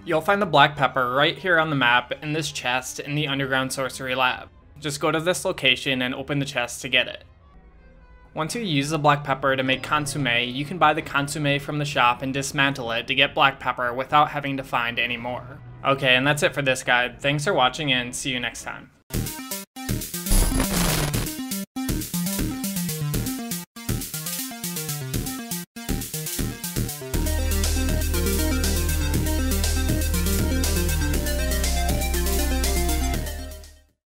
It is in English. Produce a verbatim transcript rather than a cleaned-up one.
You'll find the black pepper right here on the map in this chest in the underground sorcery lab. Just go to this location and open the chest to get it. Once you use the black pepper to make consomme, you can buy the consomme from the shop and dismantle it to get black pepper without having to find any more. Okay, and that's it for this guide. Thanks for watching and see you next time.